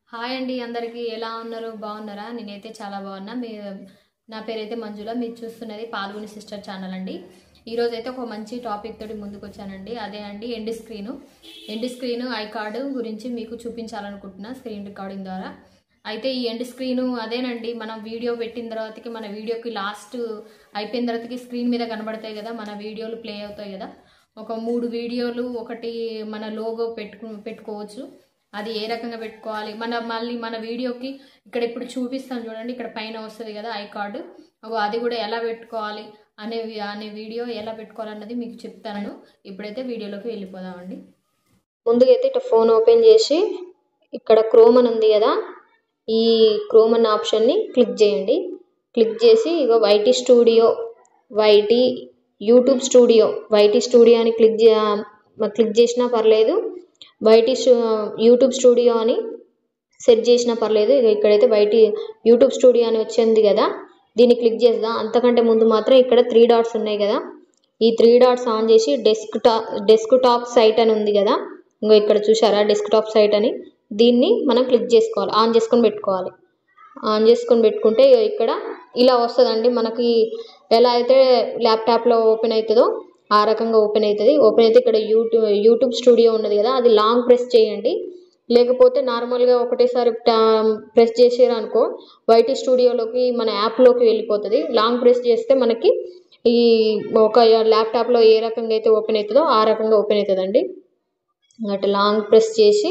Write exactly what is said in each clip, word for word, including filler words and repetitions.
Hi అండి అందరికీ ఎలా ఉన్నారు బాగున్నారా నేనైతే చాలా బాగున్నా మీ నా పేరైతే మంజుల మీరు చూస్తున్నది పాల్గొని సిస్టర్ ఛానల్ అండి ఈ రోజు అయితే ఒక మంచి టాపిక్ తోటి ముందుకు వచ్చానండి అదే అండి end screen end screen I card గురించి మీకు చూపించాలనుకుంటున్నా స్క్రీన్ రికార్డింగ్ ద్వారా అయితే ఈ ఎండ్ స్క్రీన్ అదేనండి మనం వీడియో పెట్టిన తర్వాతకి మన వీడియోకి లాస్ట్ అయిపోయిన తర్వాతకి స్క్రీన్ మీద కనబడతాయి కదా మన వీడియోలు ప్లే అవుతాయి కదా ఒక మూడు వీడియోలు ఒకటి మన లోగో పెట్టుకు పెట్టుకోవచ్చు అది ఏ రకంగా పెట్టుకోవాలి మన మళ్ళీ మన వీడియోకి ఇక్కడ ఇప్పుడు చూపిస్తాను చూడండి ఇక్కడ పైన వస్తుంది కదా ఐ కార్డు అది కూడా ఎలా పెట్టుకోవాలి అనే అనే వీడియో ఎలా పెట్టుకోవాలన్నది మీకు చెప్తాను ఇప్పుడైతే వీడియోలోకి వెళ్ళిపోదామండి ముందుగా అయితే ఇట్లా ఫోన్ ఓపెన్ చేసి ఇక్కడ క్రోమ్ అని ఉంది కదా ఈ క్రోమ్ అన్న ఆప్షన్ని క్లిక్ చేయండి క్లిక్ చేసి ఇగో YT studio YT YouTube studio YT studio అని క్లిక్ క్లిక్ చేసినా పర్లేదు వైటీ యూట్యూబ్ స్టూడియో అని సెట్ చేసినా పర్లేదు ఇక్కడైతే వైటీ యూట్యూబ్ స్టూడియో అని వచ్చింది కదా దీన్ని క్లిక్ చేద్దాం అంతకంటే ముందు మాత్రం ఇక్కడ త్రీ డాట్స్ ఉన్నాయి కదా ఈ త్రీ డాట్స్ ఆన్ చేసి desktop desktop site అని ఉంది కదా ఇంకో ఇక్కడ చూసారా డెస్క్ టాప్ సైట్ అని దీన్ని మనం క్లిక్ చేసుకోవాలి ఆన్ చేసుకొని పెట్టుకోవాలి ఆన్ చేసుకొని పెట్టుకుంటే ఇక్కడ ఇలా వస్తుందండి మనకి ఎలా అయితే ల్యాప్టాప్లో ఓపెన్ అవుతుందో ఆ రకంగా ఓపెన్ అవుతుంది ఓపెన్ అయితే ఇక్కడ యూట్యూబ్ యూట్యూబ్ స్టూడియో ఉన్నది కదా అది లాంగ్ ప్రెస్ చేయండి లేకపోతే నార్మల్గా ఒకటేసారి ప్రెస్ చేసారు అనుకో వైటీ స్టూడియోలోకి మన యాప్లోకి వెళ్ళిపోతుంది లాంగ్ ప్రెస్ చేస్తే మనకి ఈ ఒక ల్యాప్టాప్లో ఏ రకంగా అయితే ఓపెన్ అవుతుందో ఆ రకంగా ఓపెన్ అవుతుందండి అటు లాంగ్ ప్రెస్ చేసి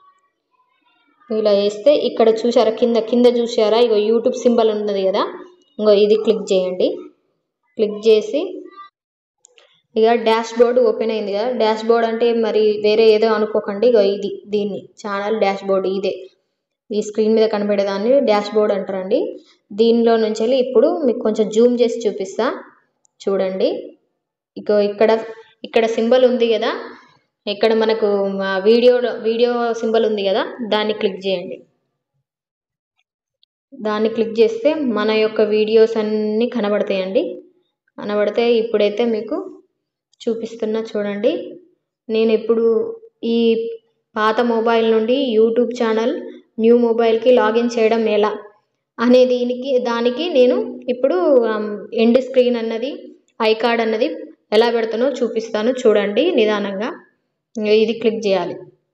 ఇలా వేస్తే ఇక్కడ చూసారా కింద కింద చూసారా ఇగో యూట్యూబ్ సింబల్ ఉన్నది కదా ఇంకో ఇది క్లిక్ చేయండి క్లిక్ చేసి ఇక డాష్ బోర్డ్ ఓపెన్ అయింది కదా డాష్ బోర్డ్ అంటే మరి వేరే ఏదో అనుకోకండి ఇక ఇది దీన్ని ఛానల్ డాష్ బోర్డ్ ఇదే ఈ స్క్రీన్ మీద కనబడేదాన్ని డాష్ బోర్డ్ అంటారండి దీనిలో నుంచి వెళ్ళి ఇప్పుడు మీకు కొంచెం జూమ్ చేసి చూపిస్తా చూడండి ఇక ఇక్కడ ఇక్కడ సింబల్ ఉంది కదా ఇక్కడ మనకు వీడియో వీడియో సింబల్ ఉంది కదా దాన్ని క్లిక్ చేయండి దాన్ని క్లిక్ చేస్తే మన యొక్క వీడియోస్ అన్నీ కనబడతాయండి కనబడితే ఇప్పుడైతే మీకు చూపిస్తున్నా చూడండి నేను ఇప్పుడు ఈ పాత మొబైల్ నుండి యూట్యూబ్ ఛానల్ న్యూ మొబైల్కి లాగిన్ చేయడం ఎలా అనే దీనికి దానికి నేను ఇప్పుడు ఎండ్ స్క్రీన్ అన్నది ఐ కార్డ్ అన్నది ఎలా పెడతానో చూపిస్తాను చూడండి నిదానంగా ఇది క్లిక్ చేయాలి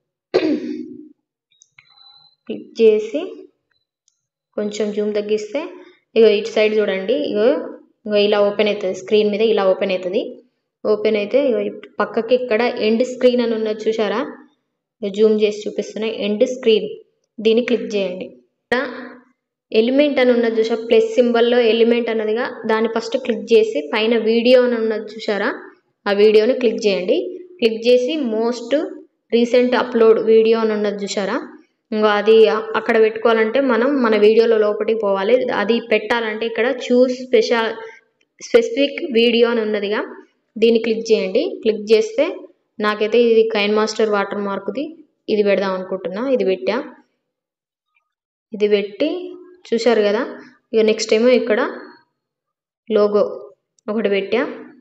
క్లిక్ చేసి కొంచెం జూమ్ తగ్గిస్తే ఇగో ఇటు సైడ్ చూడండి ఇగో ఇగో ఇలా ఓపెన్ అవుతుంది స్క్రీన్ మీద ఇలా ఓపెన్ అవుతుంది ఓపెన్ అయితే పక్కకి ఇక్కడ ఎండ్ స్క్రీన్ అని ఉన్నది చూసారా జూమ్ చేసి చూపిస్తున్నా ఎండ్ స్క్రీన్ దీన్ని క్లిక్ చేయండి ఎలిమెంట్ అని ఉన్నది చూసా ప్లస్ సింబల్లో ఎలిమెంట్ అన్నదిగా దాన్ని ఫస్ట్ క్లిక్ చేసి పైన వీడియో అని ఉన్నది చూసారా ఆ వీడియోని క్లిక్ చేయండి క్లిక్ చేసి మోస్ట్ రీసెంట్ అప్లోడ్ వీడియో అని ఉన్నది చూసారా ఇంకా అది అక్కడ పెట్టుకోవాలంటే మనం మన వీడియోలో లోపలికి పోవాలి అది పెట్టాలంటే ఇక్కడ చూస్ స్పెషల్ స్పెసిఫిక్ వీడియో అని ఉన్నదిగా దీన్ని క్లిక్ చేయండి క్లిక్ చేస్తే నాకైతే ఇది కైన్ మాస్టర్ వాటర్ మార్క్ది ఇది పెడదాం అనుకుంటున్నా ఇది పెట్టా ఇది పెట్టి చూశారు కదా ఇక నెక్స్ట్ ఏమో ఇక్కడ లోగో ఒకటి పెట్టా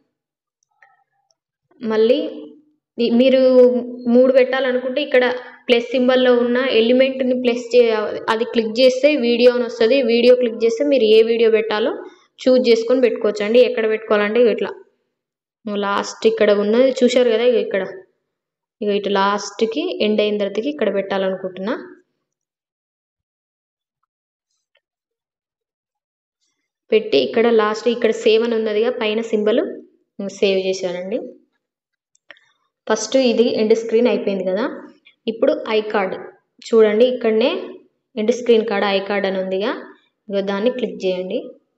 మళ్ళీ మీరు మూడు పెట్టాలనుకుంటే ఇక్కడ ప్లస్ సింబల్లో ఉన్న ఎలిమెంట్ని ప్లస్ చే అది క్లిక్ చేస్తే వీడియో అని వస్తుంది వీడియో క్లిక్ చేస్తే మీరు ఏ వీడియో పెట్టాలో చూజ్ చేసుకొని పెట్టుకోవచ్చు అండి ఎక్కడ పెట్టుకోవాలంటే ఇట్లా లాస్ట్ ఇక్కడ ఉన్నది చూశారు కదా ఇక ఇక్కడ ఇక ఇటు లాస్ట్కి ఎండ్ అయిన తర్వాతకి ఇక్కడ పెట్టాలనుకుంటున్నా పెట్టి ఇక్కడ లాస్ట్ ఇక్కడ సేవ్ అని ఉన్నదిగా పైన సింబల్ సేవ్ చేశానండి ఫస్ట్ ఇది ఎండ్ స్క్రీన్ అయిపోయింది కదా ఇప్పుడు ఐ కార్డ్ చూడండి ఇక్కడనే end screen card I card అని ఉందిగా ఇక దాన్ని క్లిక్ చేయండి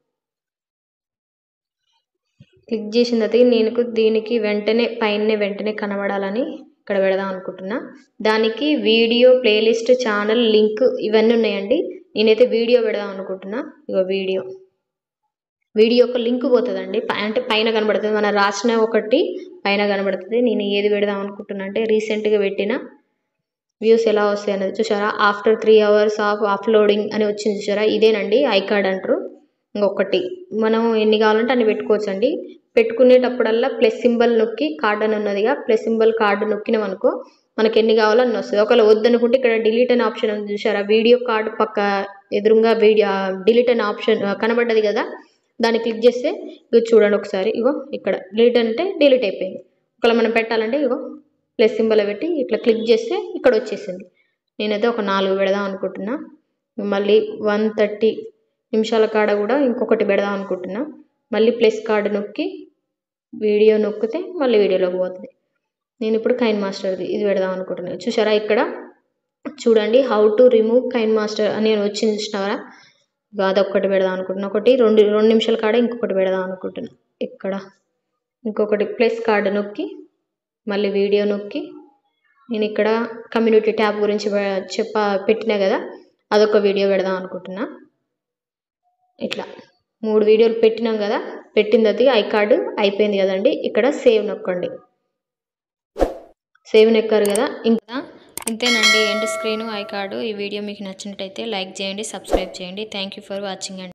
క్లిక్ చేసిన తర్వాత నేను దీనికి వెంటనే పైన వెంటనే కనబడాలని ఇక్కడ పెడదాం అనుకుంటున్నా దానికి వీడియో ప్లేలిస్ట్ ఛానల్ లింక్ ఇవన్నీ ఉన్నాయండి నేనైతే వీడియో పెడదాం అనుకుంటున్నా ఇక వీడియో వీడియో ఒక లింక్ పోతుందండి అంటే పైన కనబడుతుంది మన రాసిన ఒకటి పైన కనబడుతుంది నేను ఏది పెడదాం అనుకుంటున్నా అంటే రీసెంట్గా పెట్టిన వ్యూస్ ఎలా వస్తాయి అనేది చూసారా after three hours of uploading అని వచ్చింది చూసారా ఇదేనండి ఐ కార్డ్ అంటారు ఇంకొకటి మనం ఎన్ని కావాలంటే అన్ని పెట్టుకోవచ్చు అండి పెట్టుకునేటప్పుడల్లా ప్లస్ సింబల్ నొక్కి కార్డ్ అని ఉన్నదిగా ప్లస్ సింబల్ కార్డు నొక్కినాం అనుకో మనకి ఎన్ని కావాలో అన్ని వస్తుంది. ఒకవేళ వద్దనుకుంటే ఇక్కడ డిలీట్ అనే ఆప్షన్ ఉంది చూసారా, వీడియో కార్డు పక్క ఎదురుగా వీడియో డిలీట్ అనే ఆప్షన్ కనబడ్డది కదా, దాన్ని క్లిక్ చేస్తే ఇగో చూడండి ఒకసారి, ఇగో ఇక్కడ డిలీట్ అంటే డిలీట్ అయిపోయింది. ఒకవేళ మనం పెట్టాలంటే ఇగో ప్లస్ సింబల్ పెట్టి ఇట్లా క్లిక్ చేస్తే ఇక్కడ వచ్చేసింది. నేనైతే ఒక నాలుగు పెడదాం అనుకుంటున్నా. మళ్ళీ వన్ థర్టీ నిమిషాల కాడ కూడా ఇంకొకటి పెడదాం అనుకుంటున్నా. మళ్ళీ ప్లస్ కార్డు నొక్కి వీడియో నొక్కితే మళ్ళీ వీడియోలోకి పోతుంది. నేను ఇప్పుడు కైన్ మాస్టర్ది ఇది పెడదాం అనుకుంటున్నాను. చూసారా ఇక్కడ చూడండి, how to remove KineMaster అని నేను వచ్చింది చూసినారా, అదొక్కటి పెడదాం అనుకుంటున్నా. ఒకటి రెండు రెండు నిమిషాల కాడ ఇంకొకటి పెడదాం అనుకుంటున్నా. ఇక్కడ ఇంకొకటి ప్లస్ కార్డు నొక్కి మళ్ళీ వీడియో నొక్కి నేను ఇక్కడ కమ్యూనిటీ ట్యాబ్ గురించి చెప్ప పెట్టినా కదా, అదొక వీడియో పెడదాం అనుకుంటున్నా. ఇట్లా మూడు వీడియోలు పెట్టినాం కదా, పెట్టింది అది ఐ కార్డు అయిపోయింది కదండి. ఇక్కడ సేవ్ నొక్కండి. సేవ్ నొక్కారు కదా, ఇంకా ఇంతేనండి ఎండ్ స్క్రీన్ ఐ కార్డు. ఈ వీడియో మీకు నచ్చినట్టయితే లైక్ చేయండి, సబ్స్క్రైబ్ చేయండి. థ్యాంక్ యూ ఫర్ వాచింగ్ అండి.